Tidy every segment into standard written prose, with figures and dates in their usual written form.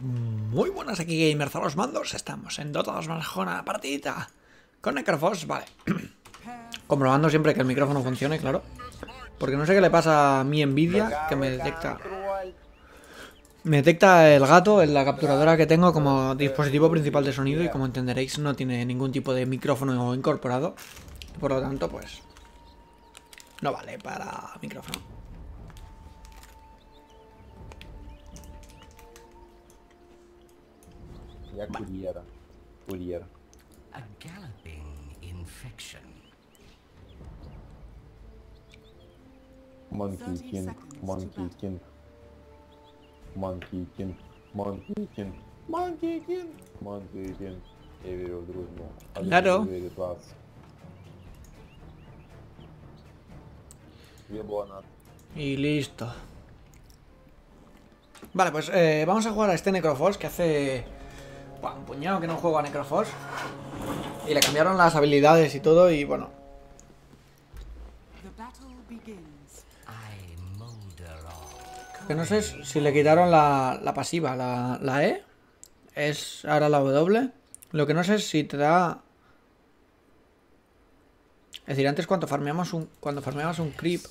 Muy buenas, aquí Gamers a los mandos. Estamos en Dota 2 Valhalla, partidita con Necrophos, vale. Comprobando siempre que el micrófono funcione, claro. Porque no sé qué le pasa a mi Nvidia, que me detecta el gato en la capturadora que tengo como dispositivo principal de sonido. Y como entenderéis, no tiene ningún tipo de micrófono incorporado. Por lo tanto, pues no vale para micrófono. Ya Courier. A galloping infection. Monkey King. Evil дружно. Claro. Y listo. Vale, pues vamos a jugar a este Necrophos que hace un puñado que no juego a Necrophos. Y le cambiaron las habilidades y todo y bueno. Que no sé si le quitaron la pasiva, la E. Es ahora la W. Lo que no sé es si te da... Es decir, antes cuando farmeabas un creep,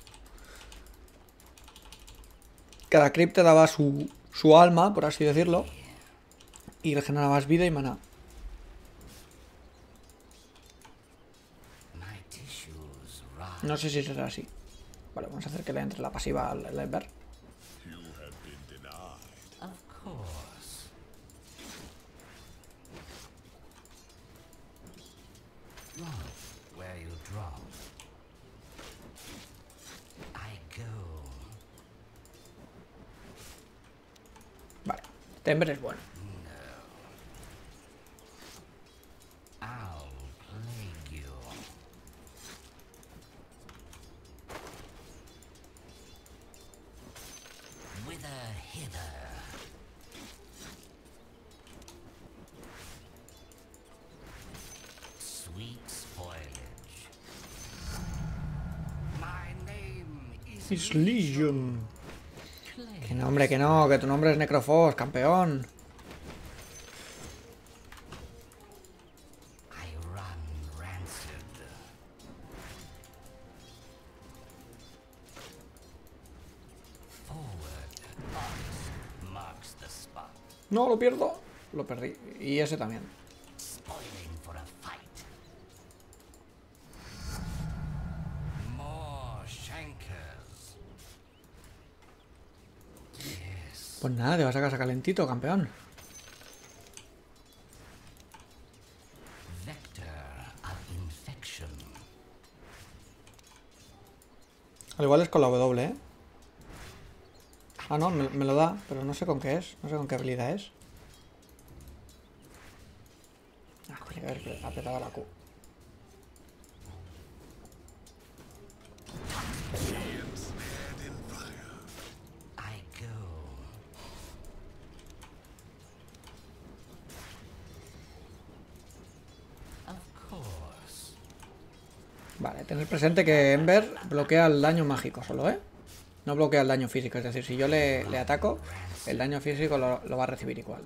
cada creep te daba su alma, por así decirlo, y regenerabas vida y maná. No sé si será así. Vale, vamos a hacer que le entre la pasiva al Ember. Vale, este Ember es bueno. Is Legion. Que no, hombre, que no, que tu nombre es Necrophos, campeón. No, lo pierdo. Lo perdí. Y ese también. Pues nada, te vas a casa calentito, campeón. Al igual es con la W, ¿eh? Ah, no, me lo da, pero no sé con qué es. No sé con qué habilidad es. Ah, joder, haber apretado la Q. Vale, tener presente que Ember bloquea el daño mágico solo, ¿eh? No bloquea el daño físico, es decir, si yo le ataco, el daño físico lo va a recibir igual.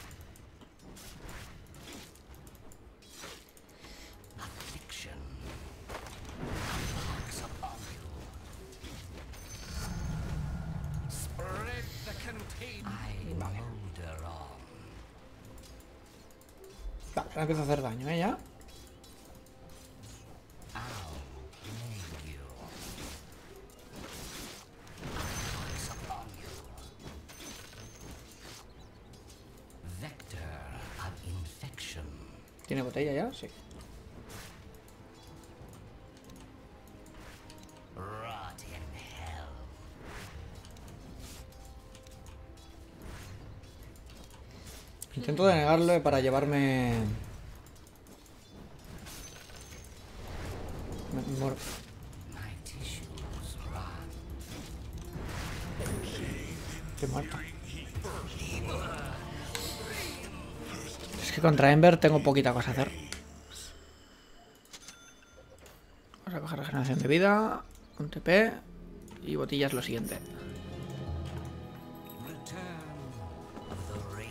Vale, ahora empieza a hacer daño, ¿eh? Ya. ¿Tiene botella ya? Sí. Intento denegarle para llevarme... Estoy muerto. Es que contra Ember tengo poquita cosa a hacer. Vamos a coger regeneración de vida, un TP y botillas lo siguiente.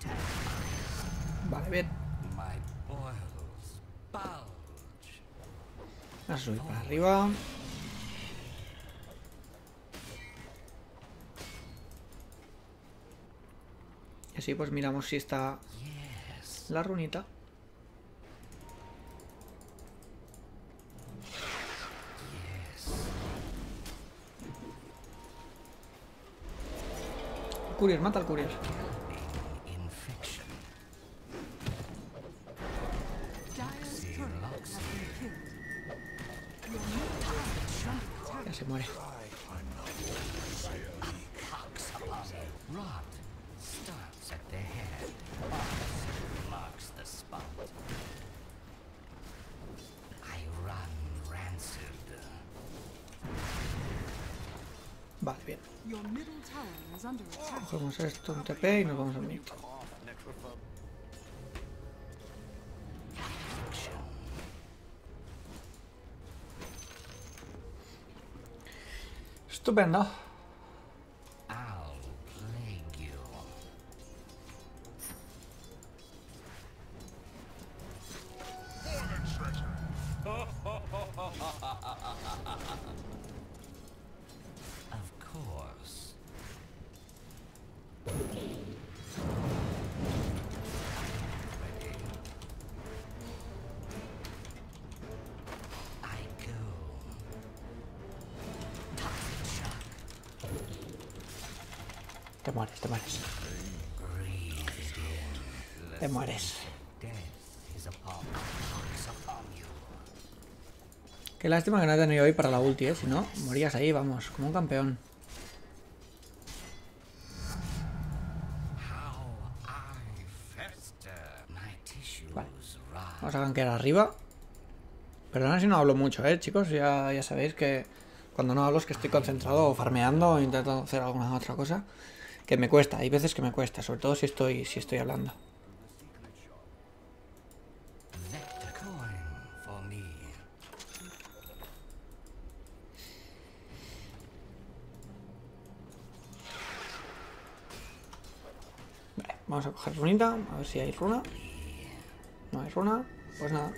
Vale, bien. My boils bulge. Vamos a subir para arriba. Y así pues miramos si está Yes. la runita. Courier, mata al courier. Infection. Dire's turret has been killed. Your middle tower is under attack. Ya se muere. Rot starts at the head. Marks the spot. I run rancid. Vale, bien. Your middle tower is under attack. Cogemos esto, un TP y nos vamos al mid. Estupendo. I'll plague you. Of course. Ready. I go. Toxic shock. Te mueres, te mueres. Breathe it in. Te mueres. Death is upon you. Qué lástima que no he tenido hoy para la ulti, si no, morías ahí, vamos, como un campeón. How I fester. My tissues Vale. rise. Vamos a gankear arriba. Perdona si no hablo mucho, chicos, ya sabéis que cuando no hablo es que estoy concentrado o farmeando o intentando hacer alguna otra cosa. Que me cuesta, hay veces que me cuesta, sobre todo si estoy hablando. Vector coin for me. Vale, vamos a coger runita, a ver si hay runa. No hay runa, pues nada.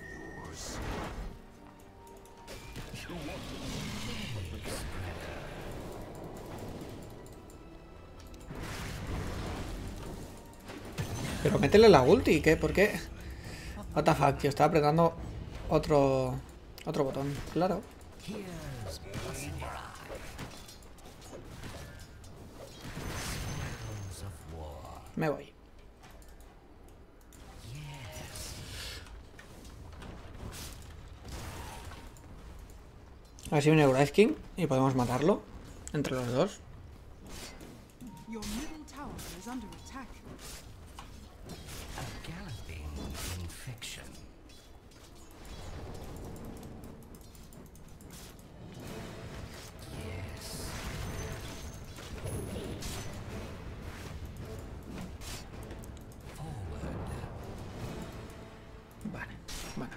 Pero métele la ulti, ¿qué? ¿Por qué? What the fuck, tío, estaba apretando otro botón, claro. Here's plus in your eye. Spoils of war. Me voy. Yes. A ver si viene Wraith King y podemos matarlo entre los dos. Your middle tower is under attack. A galloping infection. Yes. Forward. Vale, bueno.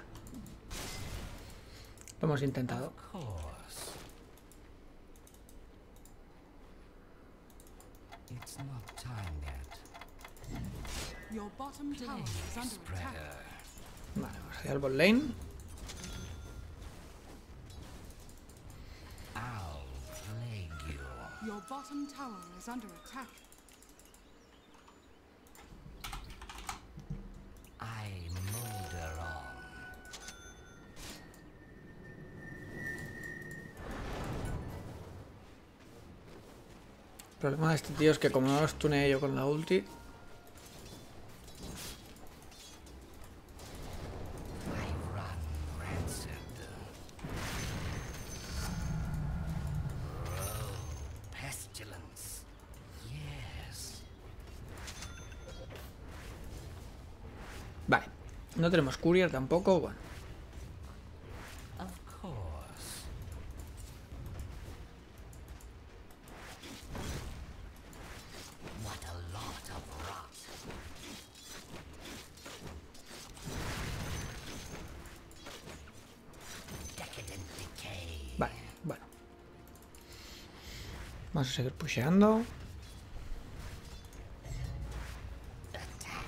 Lo hemos intentado. Of course. It's not time yet. Your bottom tower is under attack. Spreader. Vale, vamos hacia el bot lane. I'll plague you. Your bottom tower is under attack. I molder on. El problema de este tío es que como no lo stune yo con la ulti, I run rancid. Pestilence. Yes. vale. No tenemos courier tampoco, bueno. Of course. What a lot of rot. Decadent decay. Vale, bueno. Vamos a seguir pusheando. Attack.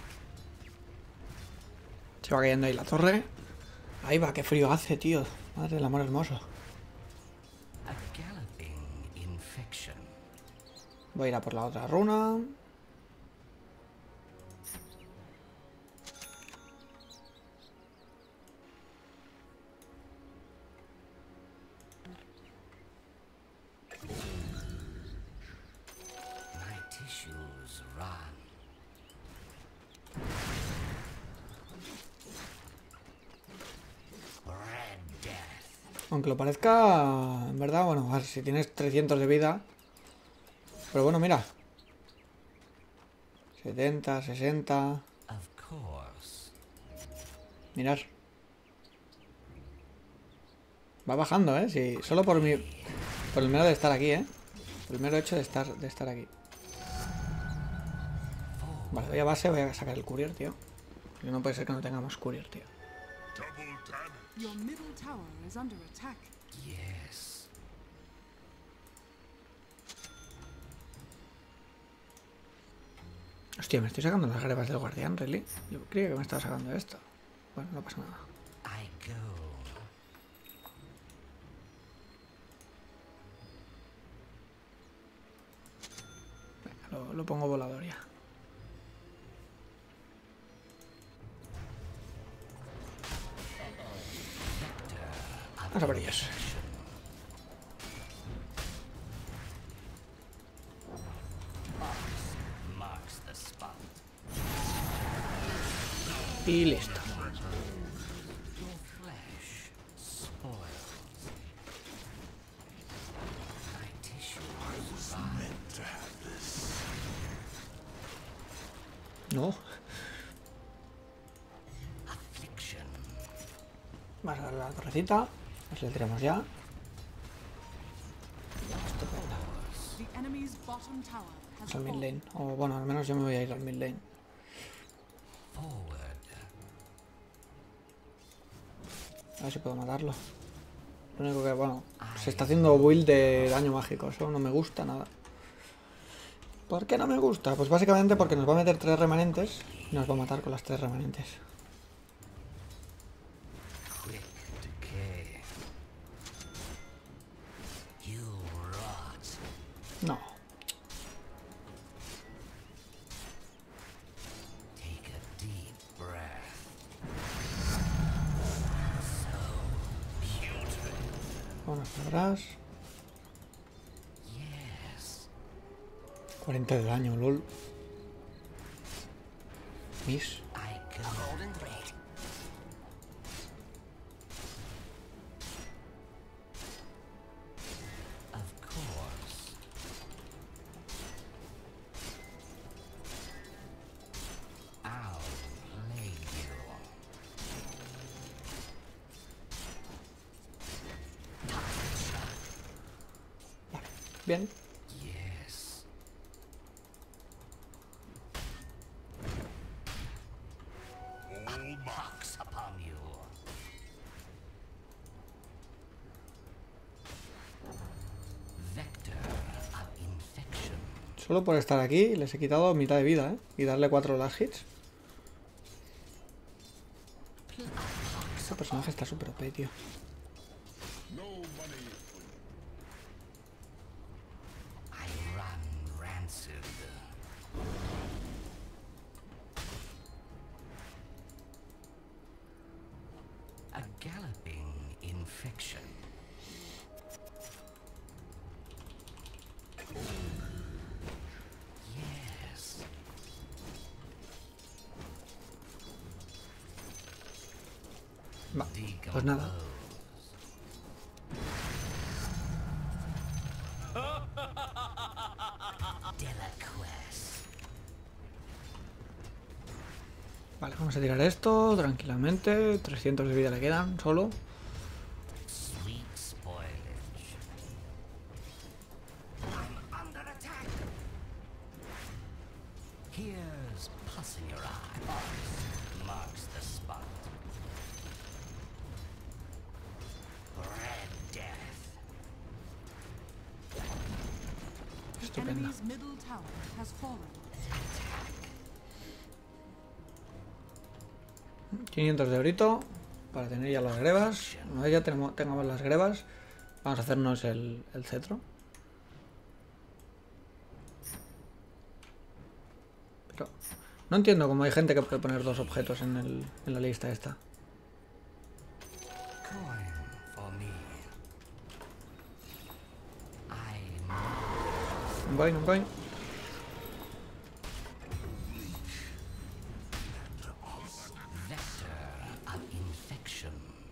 Se va cayendo ahí la torre. Ahí va, qué frío hace, tío. Madre del amor hermoso. A galloping infection. Voy a ir a por la otra runa. My tissues run. Red death. Aunque lo parezca, en verdad, bueno, a ver, si tienes 300 de vida. Pero bueno, mira. 70, 60. Of course. Mirad. Va bajando, ¿eh? Sí, solo por mi... Por el mero de estar aquí, ¿eh? Por el mero hecho de estar aquí. Vale, voy a base, voy a sacar el courier, tío. Porque no puede ser que no tengamos courier, tío. Your middle tower is under attack. Yes. Hostia, me estoy sacando las grebas del guardián, ¿really? Yo creía que me estaba sacando esto. Bueno, no pasa nada. I go. Venga, lo pongo volador ya. Vamos a por ellos. Marks the spot. Y listo. Your flesh spoils. My tissues run. No. Affliction. Vamos a darle la torrecita. Nos le tiramos ya. The enemy's bottom tower has Al mid fallen. lane. O bueno, al menos yo me voy a ir al mid lane. Forward. A ver si puedo matarlo. Lo único que, bueno, se está haciendo build de daño mágico. Eso no me gusta nada. ¿Por qué no me gusta? Pues básicamente porque nos va a meter 3 remanentes y nos va a matar con las 3 remanentes. Quick decay. You rot. No. Take a deep breath. Vámonos para atrás. Yes. 40 de daño, lol. Miss. I go. Golden thread. Of course. I'll play you. Bien. Yes. A pox upon you. Vector of infection. Solo por estar aquí les he quitado mitad de vida, ¿eh? Y darle 4 last hits. Este personaje está súper OP, tío. I run rancid. A galloping infection. Yes. Va, pues nada. Delaquest. Vale, vamos a tirar esto tranquilamente. 300 de vida le quedan, solo. Sweet spoilage. I'm under attack. Here's pus in your eye. Marks the spot. Red death. The Estupendo. enemy's middle tower has fallen. 500 de eurito para tener ya las grebas. Una vez ya tengamos las grebas, vamos a hacernos el cetro. Pero no entiendo cómo hay gente que puede poner 2 objetos en la lista esta. Coin for me. Un coin, un coin. Vector of infection.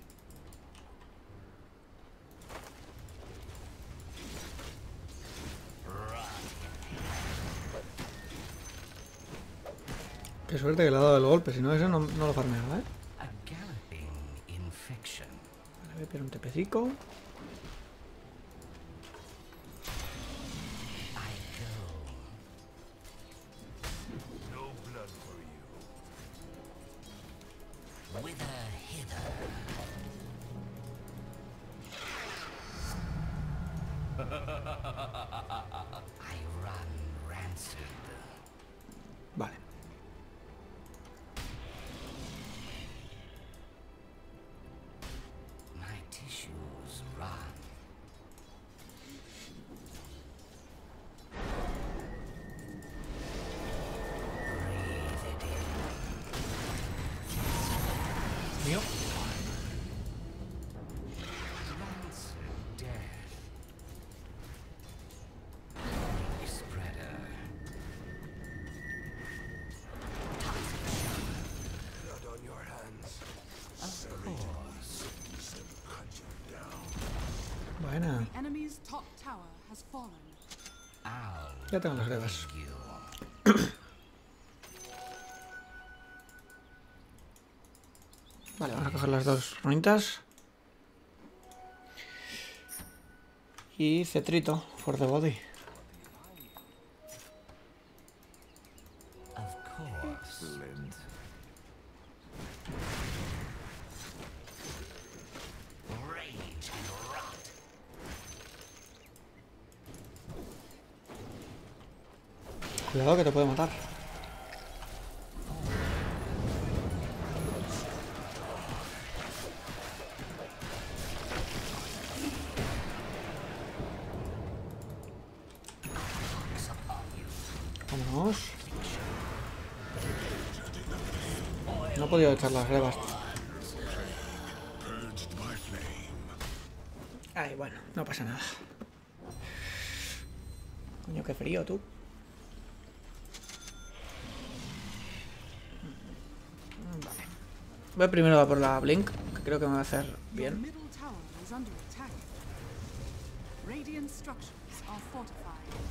Qué suerte que le ha dado el golpe, si no ese no lo farmeaba, ¿eh? A galloping infection. Vale, voy a pillar un tepecico. I go. No blood for you. Whither hither. I run rancid. Vale. My tissues run. Breathe it in. Mío. Rancid death. Plague spreader. Blood on your hands. Of course. Cut you down. Buena. The enemy's top tower has fallen. I'll Ya tengo las grebas. you. Vale, vamos a coger las 2 runitas. Y cetrito, for the body. Of course. Excellent. Rage and rot. Cuidado que te puede matar. Vámonos. No he podido echar las grebas. Ay, bueno, no pasa nada. Coño, qué frío, tú. Vale. Voy primero a por la Blink, que creo que me va a hacer Your bien. middle tower is under attack. Radiant structures are fortified.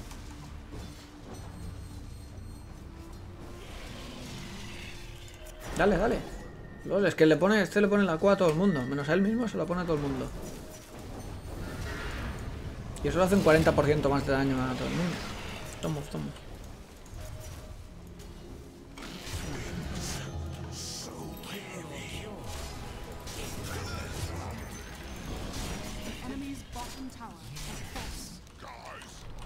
Dale, dale. Lol, es que le pone, le pone la Q a todo el mundo. Menos a él mismo se lo pone a todo el mundo. Y eso le hace un 40% más de daño a todo el mundo. Tomo, tomo. The enemy's bottom tower has fallen.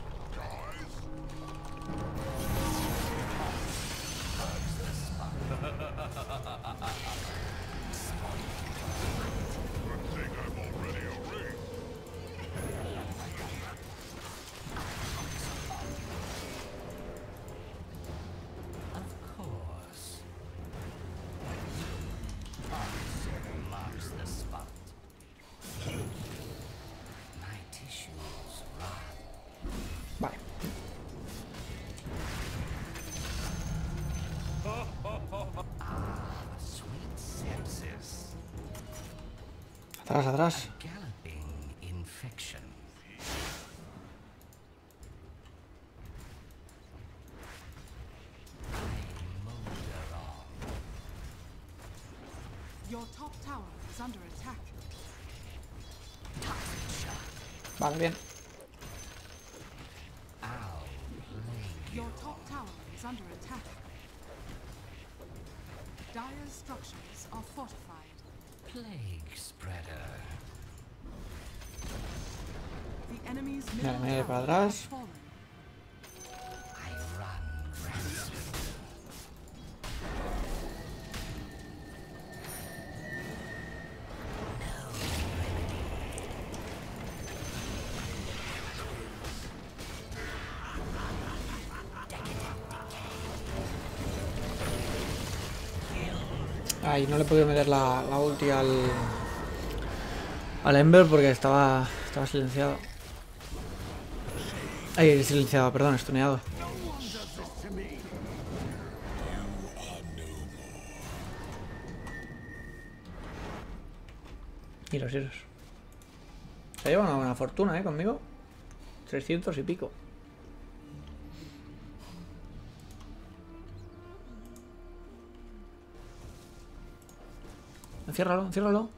Of course. Marks the spot. My tissues rot. Vale. Sweet sepsis. Atrás, atrás. Galloping infection. I molder on. Your top tower is under attack. Vale, bien. I'll plague you. Your top tower is under attack. Dire structures are fortified. Plague spreader. The enemy's Mira, middle me voy para tower has atrás. fallen. I run rancid. Ay, no le he podido meter la ulti al Ember porque estaba silenciado. Ay, silenciado, perdón, estuneado. Iros. Se lleva una buena fortuna, conmigo. 300 y pico. Enciérralo.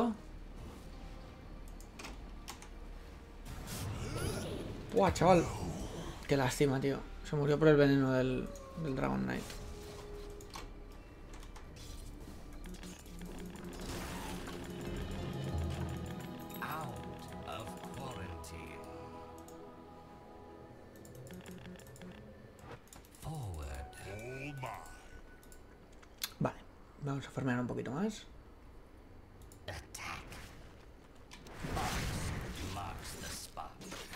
Buah, chaval. Qué lástima, tío. Se murió por el veneno del Dragon Knight. Out of quarantine. Forward. Vale, vamos a farmear un poquito más. Attack. Marks the spot.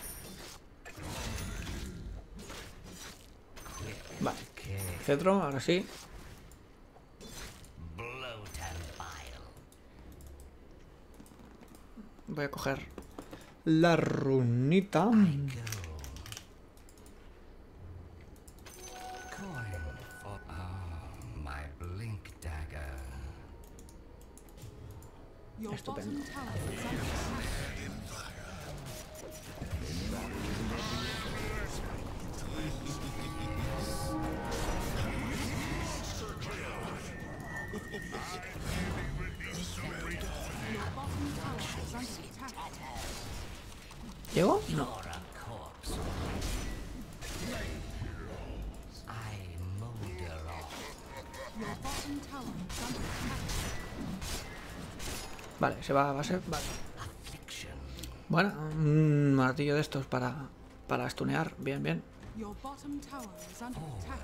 Vale, Okay. cetro, ahora sí. Bloat and bile. Voy a coger la runita. Go. Coin for my blink dagger. Your Estupendo. bottom tower is under attack. Your bottom tower is under attack. ¿Llego? No. Or a corpse. I molder off. Your bottom tower is under attack. Vale, se va a base. Vale. Affliction. Bueno, un martillo de estos para stunear. Bien. Your bottom tower is under attack.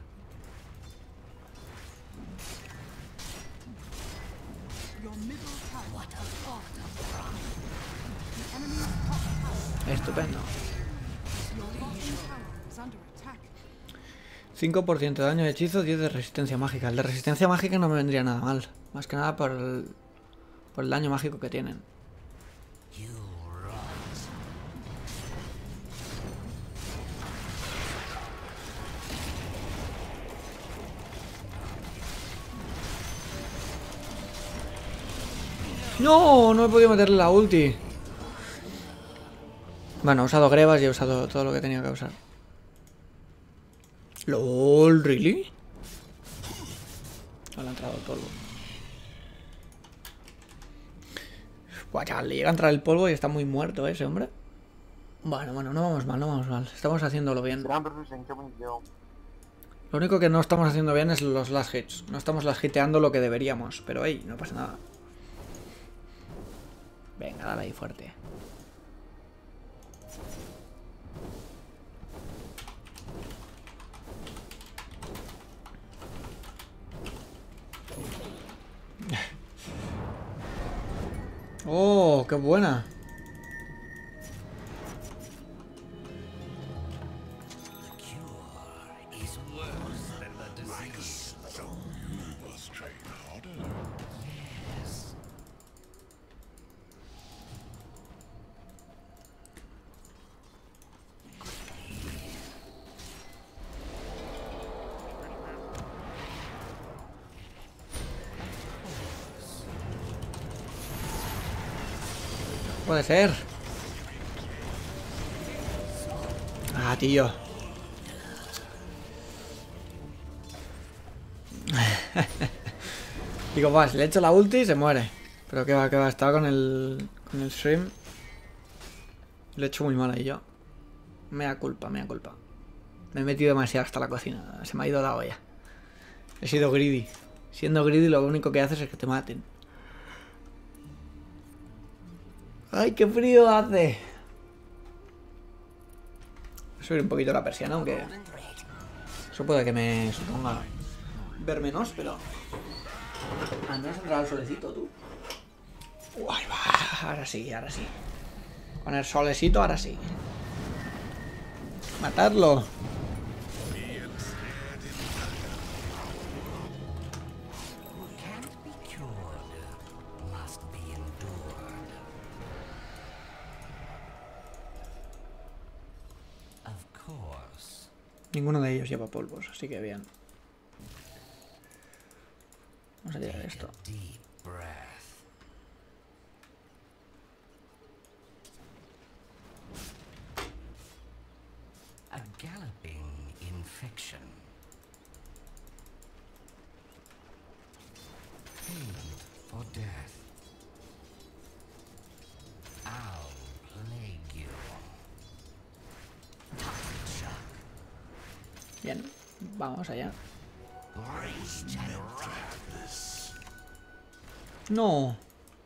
Your middle tower is fallen. The enemy's top tower. Estupendo. Your bottom tower is under attack. 5% de daño de hechizo, 10 de resistencia mágica. El de resistencia mágica no me vendría nada mal. Más que nada por el daño mágico que tienen. You rot. No he podido meterle la ulti. Bueno, he usado grebas y he usado todo lo que tenía que usar. LOL, ¿really? No le ha entrado el polvo. Buah, chaval, le llega a entrar el polvo y está muy muerto ese hombre. Bueno, no vamos mal. Estamos haciéndolo bien. Lo único que no estamos haciendo bien es los last hits. No estamos last hiteando lo que deberíamos. Pero hey, no pasa nada. Venga, dale ahí fuerte. Oh, qué buena. Cure is worse than the disease. Yes. Puede ser. Ah, tío. Digo, va, si le echo la ulti se muere. Pero que va, estaba con el stream. Le he hecho muy mal ahí yo. Mea culpa. Me he metido demasiado hasta la cocina. Se me ha ido la olla. He sido greedy. Siendo greedy lo único que haces es que te maten. ¡Ay, qué frío hace! Voy a subir un poquito la persiana, aunque eso puede que me suponga ver menos, pero al menos entrará el solecito, tú. Uy, va, ahora sí. Con el solecito, ahora sí. ¡Matarlo! Can't be Ninguno de ellos lleva polvos, así que bien. Vamos a tirar esto. Deep breath. A galloping infection. Paid for death. I'll plague you. Toxic shock. Bien, vamos allá. Rage and wrath. No.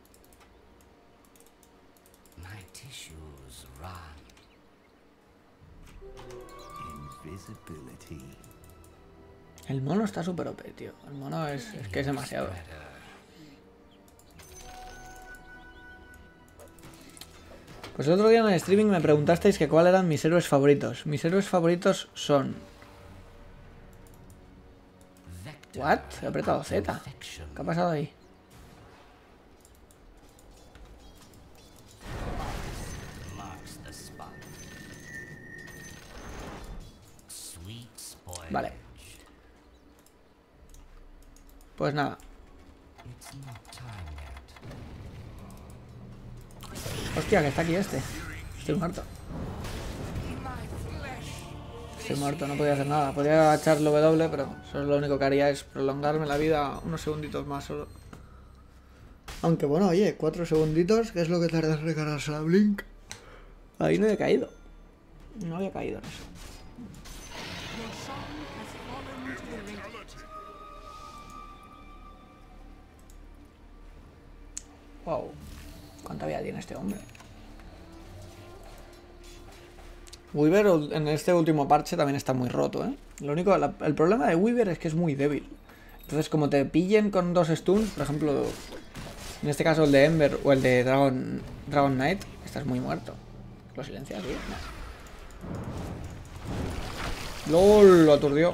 My tissues run. Invisibility. El mono está súper OP, tío. El mono es que es demasiado. Pues el otro día en el streaming me preguntasteis que cuáles eran mis héroes favoritos. Mis héroes favoritos son... Vector ¿What? He apretado of Z. infection. ¿Qué ha pasado ahí? Marks the spot. Sweet spoilage. Vale. Pues nada. It's not time yet. Hostia, que está aquí este. Estoy muerto. Estoy muerto, no podía hacer nada. Podía echar W, pero eso es lo único que haría es prolongarme la vida unos segunditos más solo. Aunque bueno, oye, 4 segunditos, que es lo que tarda en recargarse la Blink. Ahí no he caído. No había caído en eso. Your song has fallen to the radiant. Wow. ¿Cuánta vida tiene este hombre? Weaver en este último parche también está muy roto, ¿eh? Lo único, el problema de Weaver es que es muy débil. Entonces, como te pillen con 2 stuns, por ejemplo, en este caso el de Ember o el de Dragon Knight, estás muy muerto. ¿Lo silencias, tío? No. ¡Lol! Lo aturdió.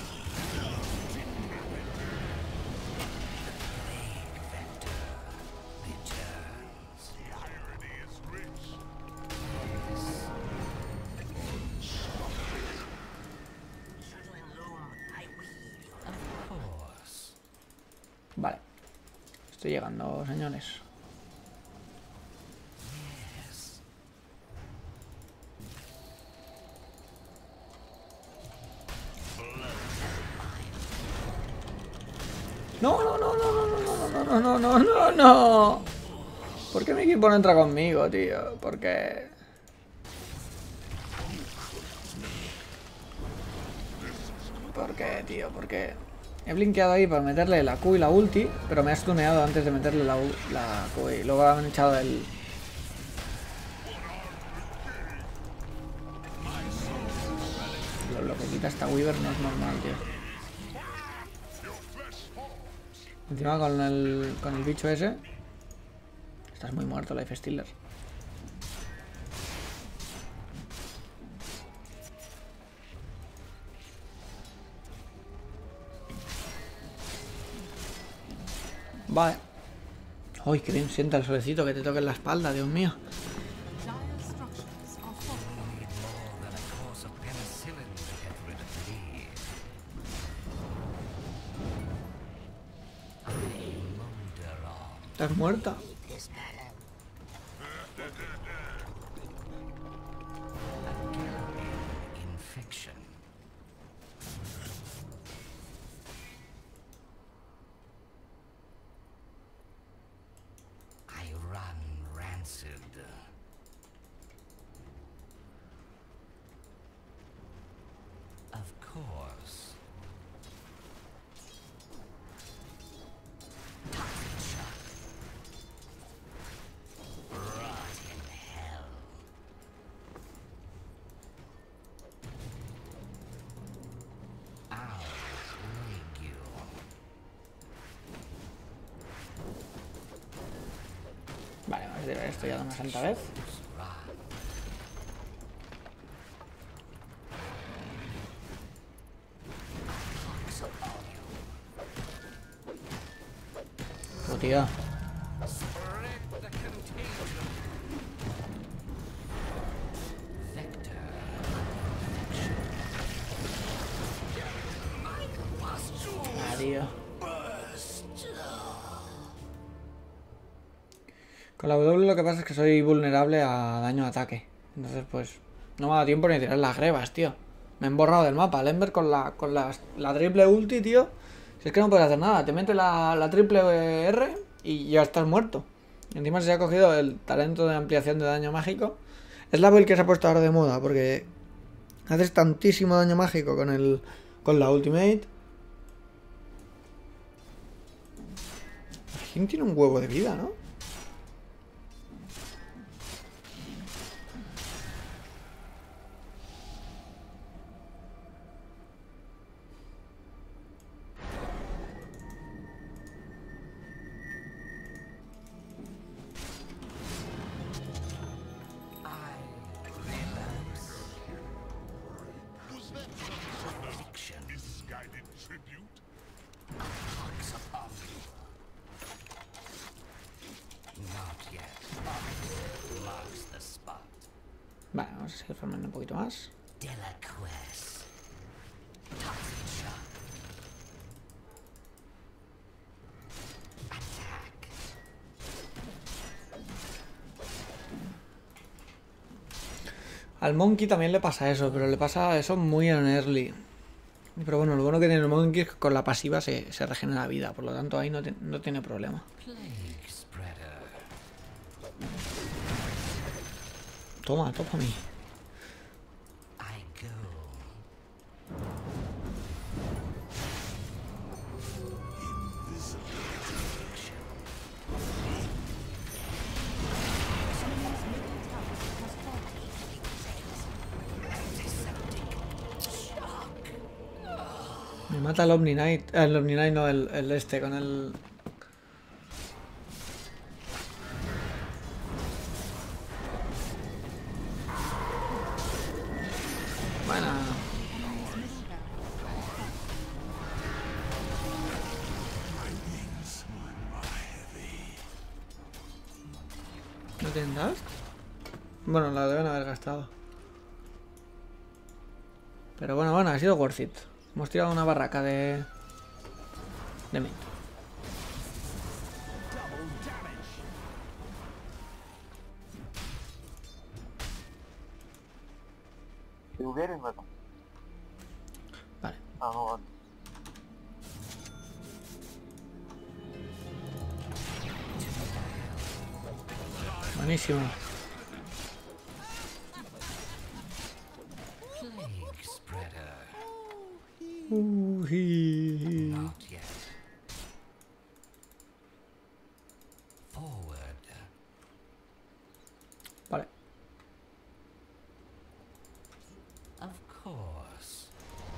Vale. Estoy llegando, señores. No, no, no, no, no, no, no, no, no, no, no. ¿Por qué mi equipo no entra conmigo, tío? ¿Por qué? ¿Por qué, tío? ¿Por qué? He blinkeado ahí para meterle la Q y la ulti, pero me ha stuneado antes de meterle la Q y luego han echado el... Lo que quita esta Weaver no es normal, tío. Encima con el bicho ese. Estás muy muerto, Life Stealer. Vale. Uy, qué bien sienta el solecito que te toque en la espalda, Dios mío. Dire structures are falling. Need more than a course of penicillin to get rid of these. I molder on. ¿Estás muerta? A galloping infection. I run rancid. Of course. Toxic shock. Rot in hell. I'll plague you. Vale, vamos a tirar esto ya de una santa vez. Oh, tío. Vector. Con la W lo que pasa es que soy vulnerable a daño de ataque. Entonces, pues, no me ha dado tiempo ni a tirar las grebas, tío. Me he borrado del mapa. El Ember con la triple ulti, tío. Si es que no puedes hacer nada. Te mete la triple R y ya estás muerto. Encima se ha cogido el talento de ampliación de daño mágico. Es la build que se ha puesto ahora de moda porque haces tantísimo daño mágico con la ultimate. ¿Quién tiene un huevo de vida, no? Vale, vamos a seguir formando un poquito más. Delaquest. Al Monkey también le pasa eso, pero le pasa eso muy en early. Pero bueno, lo bueno que tiene el Monkey es que con la pasiva se regenera vida, por lo tanto ahí no tiene problema. Plague spreader. Toma a mí. I go. Me mata el Omni Knight. El Omni Knight no, el este, con el... Bueno. ¿No tienen dust? Bueno, la deben haber gastado. Pero bueno, ha sido worth it. Hemos tirado una barraca de mid. Ты уверен в этом? Vale. А, ну ладно. Buenísimo. Plague spreader. Uy. Not yet. Forward. Vale. Of course.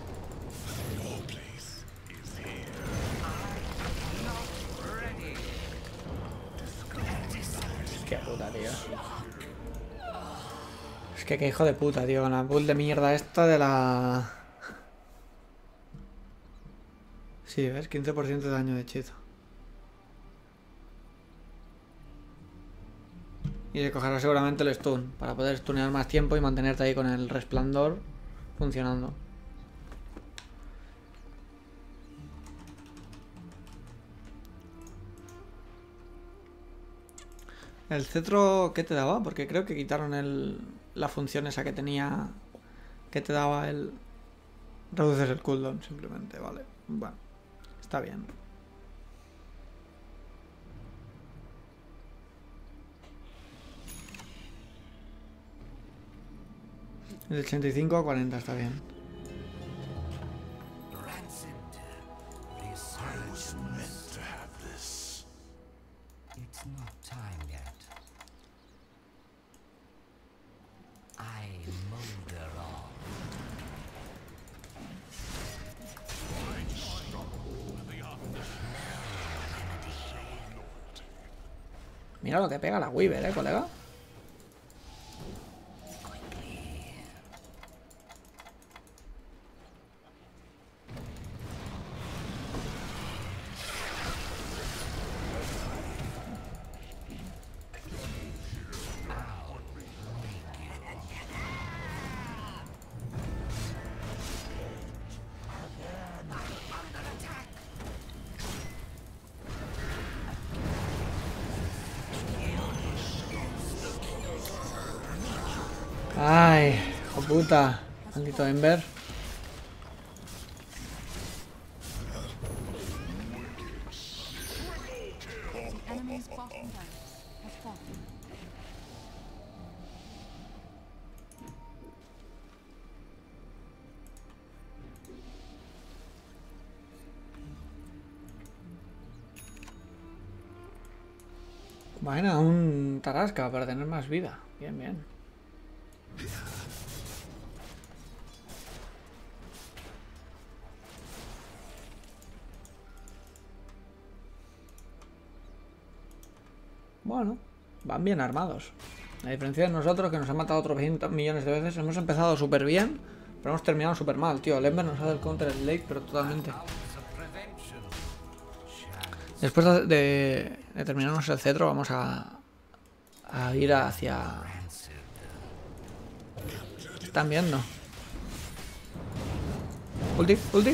Qué puta, tío. Es que qué hijo de puta, tío. Con la build de mierda esta de la... Sí, ¿ves? 15% de daño de hechizo. Y se cogerá seguramente el stun, para poder stunear más tiempo y mantenerte ahí con el resplandor funcionando. ¿El cetro qué te daba? Porque creo que quitaron la función esa que tenía, que te daba el... Reduces el cooldown simplemente, vale. Bueno, está bien. De 85 a 40 está bien. Rancid. I was meant to have this. It's not time yet. I molder on. Mira lo que pega la Weaver, colega. Ay, hijo puta. Maldito Ember. The enemy's bottom barracks has fallen. Bueno, un Tarasca para tener más vida. Bien, bien. Bueno, van bien armados. A diferencia de nosotros, que nos han matado otros 20 millones de veces, hemos empezado súper bien, pero hemos terminado súper mal, tío. El Ember nos hace el counter el late, pero totalmente. Después de terminarnos el cetro, vamos a ir hacia... Están viendo. Ulti, ulti.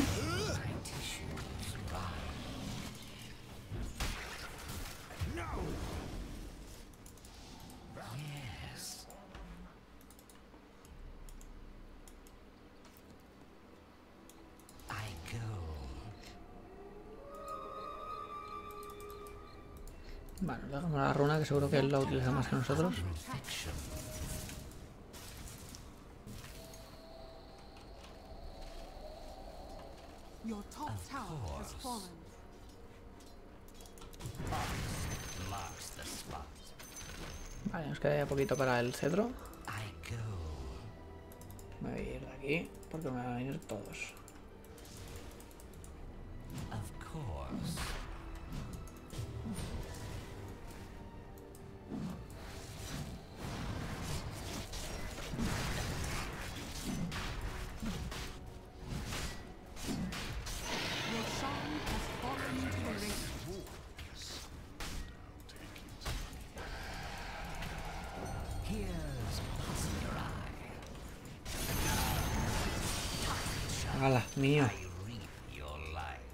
Bueno, le damos la runa, que seguro que él la utiliza más que nosotros. Your top tower has fallen. Marks the spot. Vale, nos queda ya poquito para el cetro. I go. Me voy a ir de aquí, porque me van a venir todos. Of course. Your shrine has fallen to the lake. Here's passing your eye. ¡Hala, mío! I reap your life.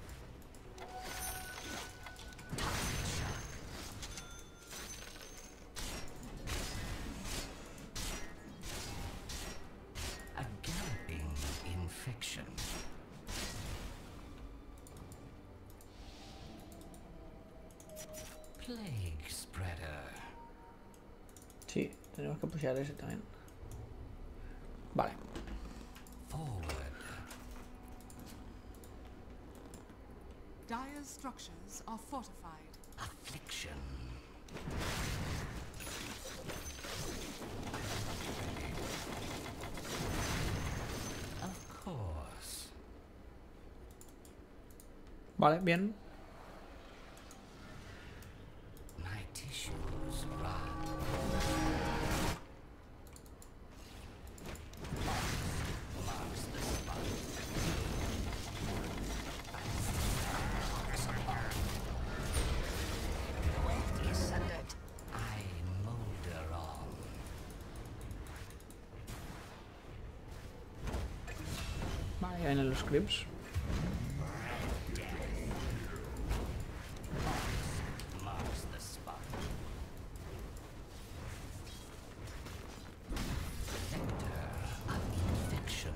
A galloping infection. Plague spreader. Sí, tenemos que pushear ese también. Vale. Forward. Dire's structures are fortified. Affliction. Of course. Vale, bien. My tissues rot. Marks the spot. I molder on. Vale, ya vienen los creeps. Marks the spot. Vector of infection.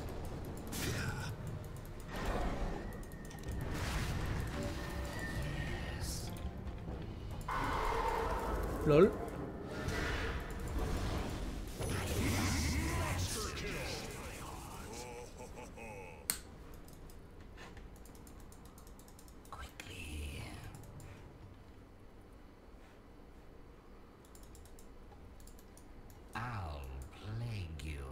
Yes. LOL. Quickly. I'll plague you.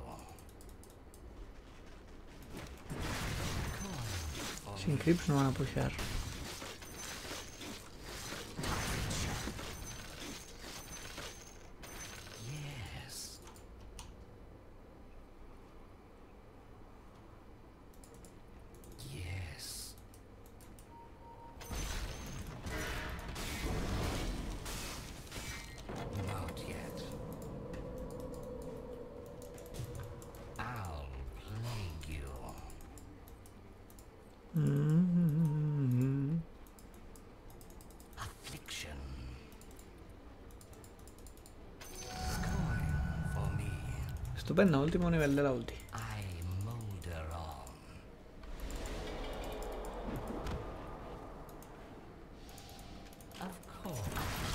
Sin creeps no van a pushear. Yes. Yes. Not yet. I'll plague you. Estupendo, último nivel de la ulti. I molder on. Of course.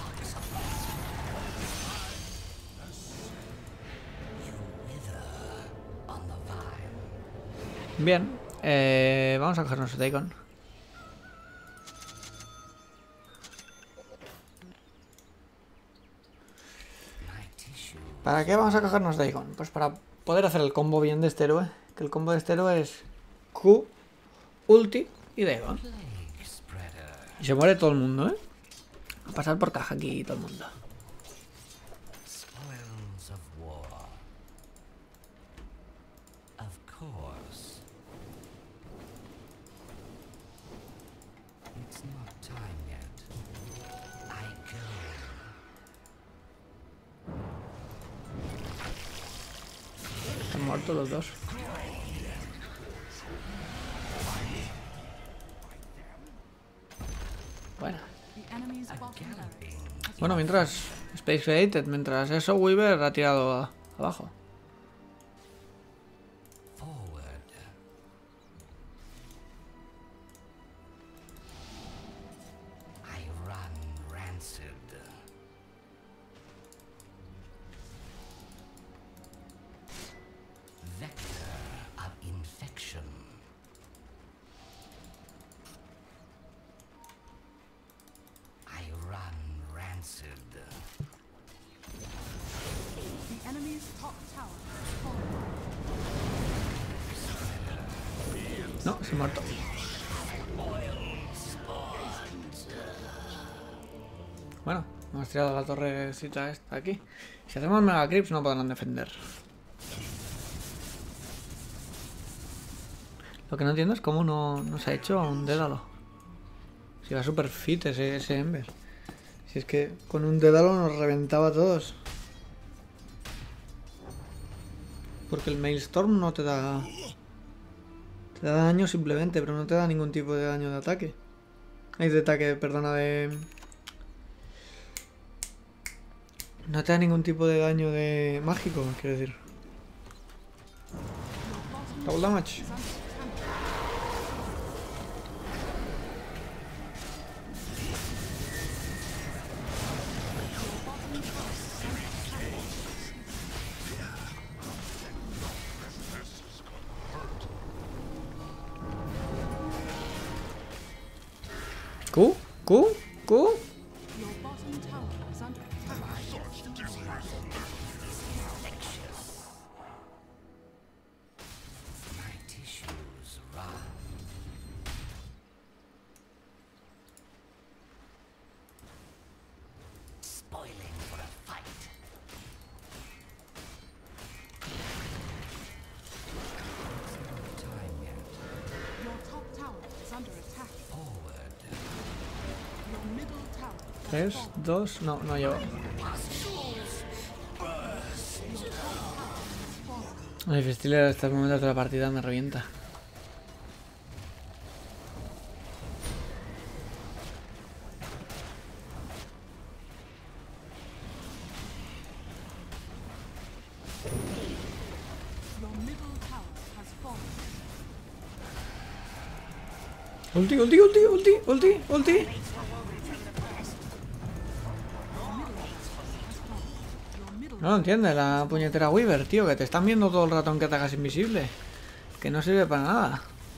You wither on the vine. Bien, vamos a cogernos a Dagon. My tissue. ¿Para qué vamos a cogernos Dagon? Pues para poder hacer el combo bien de este héroe. Que el combo de este héroe es Q, ulti y Dagon. Plague spreader. Y se muere todo el mundo, ¿eh? A pasar por caja aquí todo el mundo. Spoils of war. Of course. It's not time yet. I go. Están muertos los dos. Bueno. The enemy's bottom barracks has Bueno, mientras Space Created, mientras eso Weaver ha tirado abajo. Forward. I run rancid. Vector of infection. I run rancid. the enemy's top tower has fallen. No, se ha muerto. Bueno, hemos tirado la torrecita esta aquí. Si hacemos Mega Creeps no podrán defender. Lo que no entiendo es cómo no se ha hecho un Dédalo. Si va super fit ese Ember. Si es que con un Dédalo nos reventaba a todos. Porque el Maelstrom no te da... Te da daño simplemente, pero no te da ningún tipo de daño de ataque. Ay, de ataque, perdona, de... No te da ningún tipo de daño de mágico, quiero decir. Double damage. Q, Q, Q. Your bottom tower is under attack. My tissues run. Spoiling for a fight. Time yet. Your top tower is under attack. Forward. Your middle tower has 3, fallen. 2, no llevo. El Festiler en estos momentos de la partida me revienta. Your middle tower has fallen. Ulti, ulti, ulti, ulti, ulti, ulti. Your middle No lo entiende la puñetera Weaver, tío, que te están viendo todo el rato aunque te hagas invisible. Que no sirve para nada.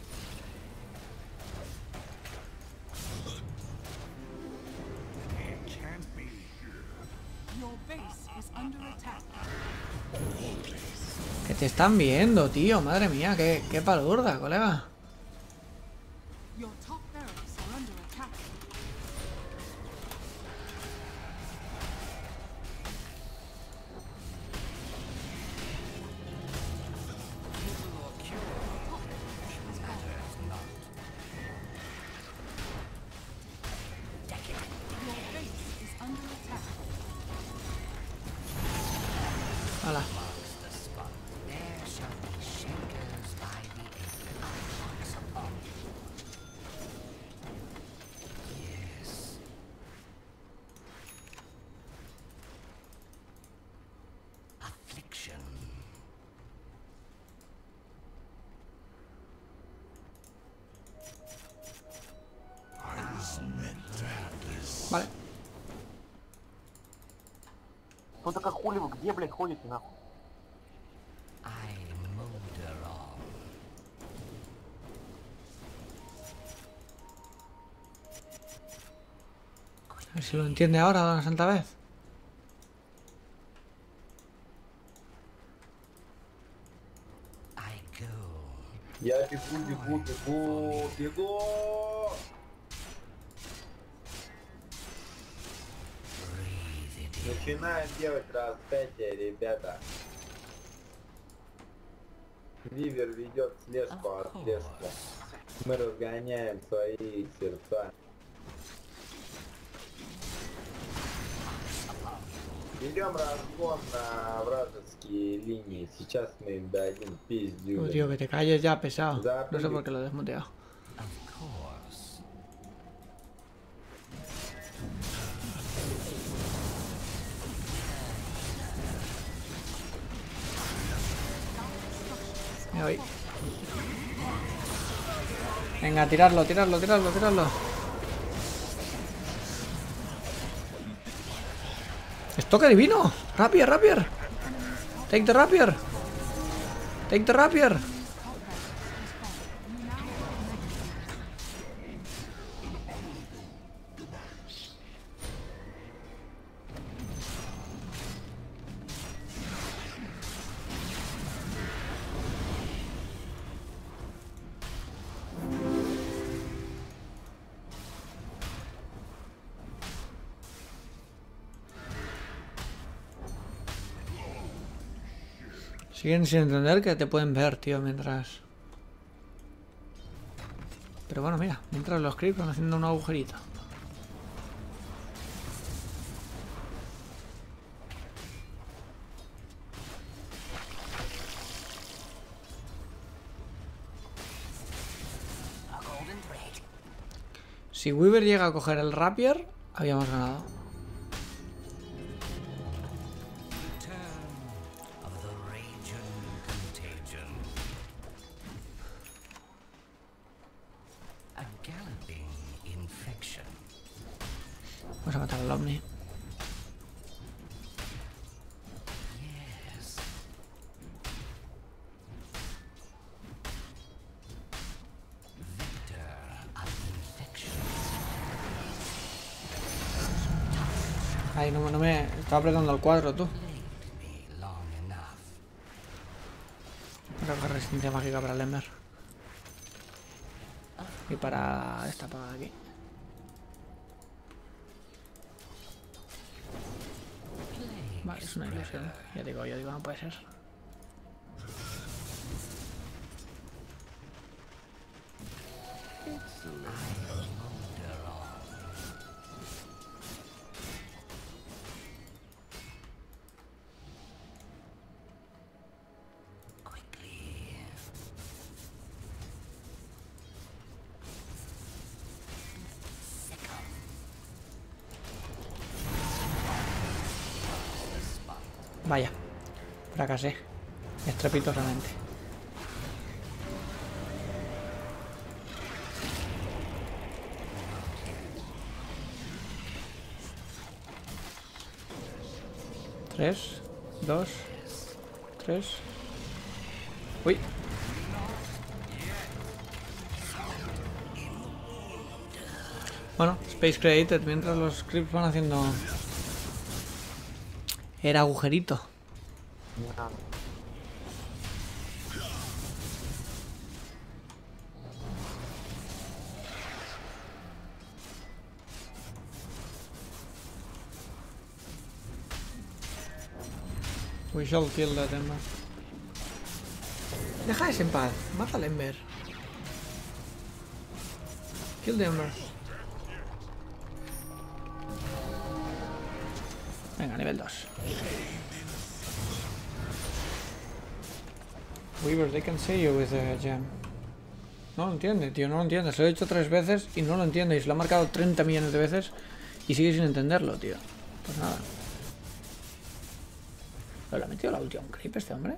your base is under attack. Que te están viendo, tío, madre mía, qué palurda, colega. Your top barracks are under attack. Your base is under attack. Hala. Marks the spot. There shall be shakers by the acre. Fox upon you. Vale. Ну так а хули вы, где, блядь, ходите, нахуй? I molder on. A ver si lo entiende ahora, de una santa vez. I go. Я бегу. Breathe it in. Начинаем делать распятие, ребята. Вивер ведет слежку от слежки. Мы разгоняем свои сердца. Берем разгон на вражеские линии. Сейчас мы им дадим пиздюлю. Tío, que te calles ya, pesado. Ya, No sé Pili. por qué lo he desmuteado. Of course. Me voy. Venga, tirarlo. ¡Estoque divino! ¡Rapier! ¡Take the rapier! Siguen sin entender que te pueden ver, tío, mientras... Pero bueno, mira, mientras los creeps van haciendo un agujerito. A golden thread. Si Weaver llega a coger el rapier, habíamos ganado. Of the raging contagion. A galloping infection. Vamos a matar al Omni. Yes. Vector of infection. Ay, no me... Estaba apretando el cuadro, tú. Plagued me long enough. Voy a coger resistencia mágica para el Ember. Y para esta paga de aquí. Vale, es una ilusión. Ya digo, no puede ser. Quickly. Vaya. Fracasé. Estrepitosamente. Tres, dos, tres. Uy. Bueno, Space Created, mientras los scripts van haciendo... Era agujerito. Не надо. We shall kill that Ember. Deja ese en paz. Mata al Ember. Kill the Ember. Venga, nivel 2. Weaver, they can see you with a gem. No lo entiende, tío, no lo entiende. Se lo he dicho 3 veces y no lo entiende. Y se lo ha marcado 30 millones de veces y sigue sin entenderlo, tío. Pues nada. ¿Pero le ha metido la ulti a un creep este hombre?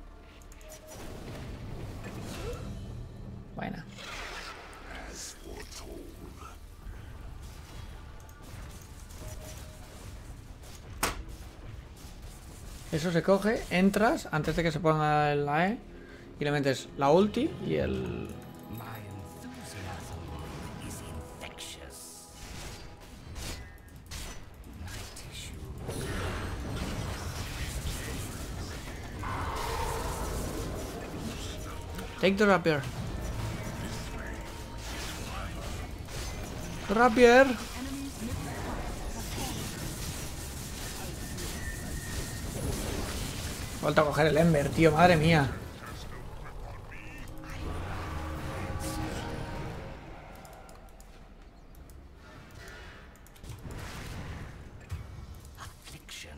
Buena. Eso se coge, entras antes de que se ponga la E y le metes la ulti y el... My enthusiasm is infectious. My tissue. Take the rapier. Rapier. Falta coger el Ember, tío, madre mía. Affliction.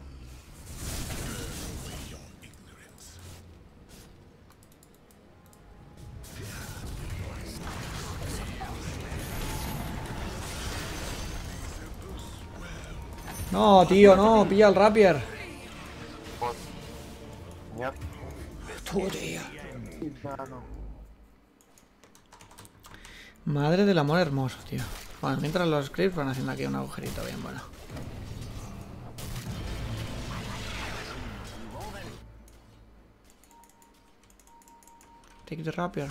No, tío, no, pilla el rapier. Нет. Tú, tío. Да, ну. Madre del amor hermoso, tío. Bueno, mientras los scripts van haciendo aquí un agujerito bien bueno. Take the rapier.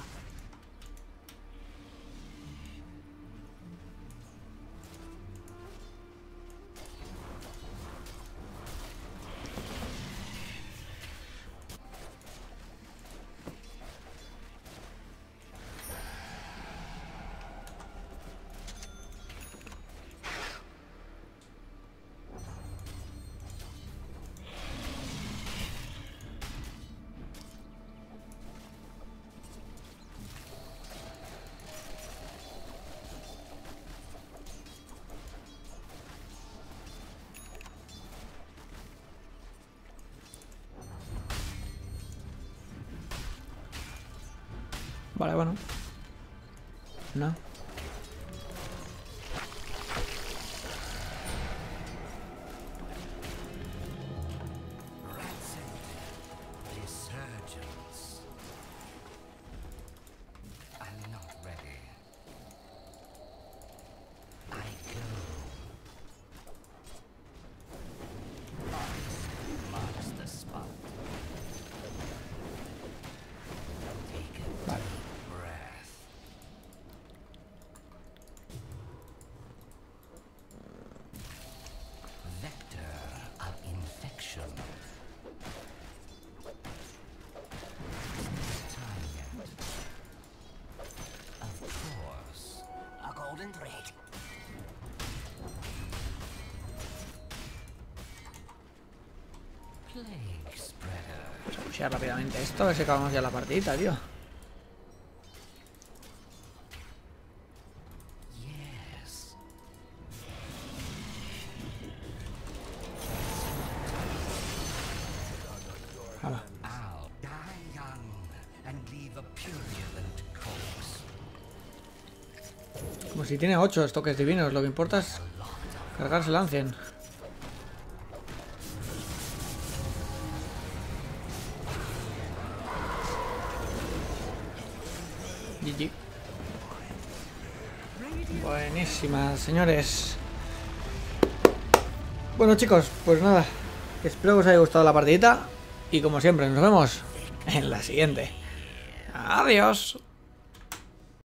Vale, bueno. No. Resurgence. I'm not ready. I go. Marks the spot. Take a Vale. breath. Vector of infection. Time yet. Of course. A golden thread. Plague spreader. Vamos a pushear rápidamente esto, a ver si acabamos ya la partidita, tío. Yes. Hala. I'll die young and leave a purulent corpse. Como si tiene 8 toques divinos, lo que importa es cargarse el Ancien. GG. Buenísima, señores. Bueno, chicos, pues nada. Espero que os haya gustado la partidita. Y como siempre, nos vemos en la siguiente. Adiós.